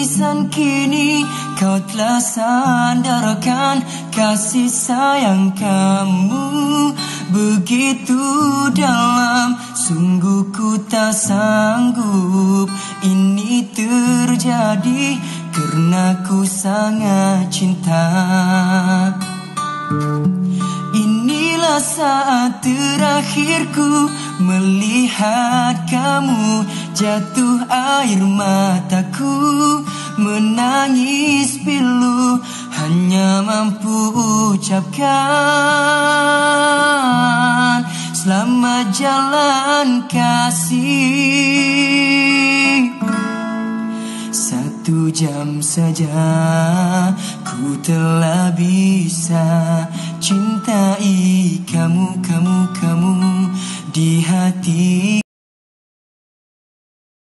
tangisan kini kau telah sandarkan kasih sayang kamu begitu dalam. Sungguh ku tak sanggup ini terjadi karena ku sangat cinta. Inilah saat terakhirku melihat kamu, jatuh air mataku, menangis pilu, hanya mampu ucapkan selamat jalan kasih. 1 jam saja ku telah bisa cintai kamu di hati.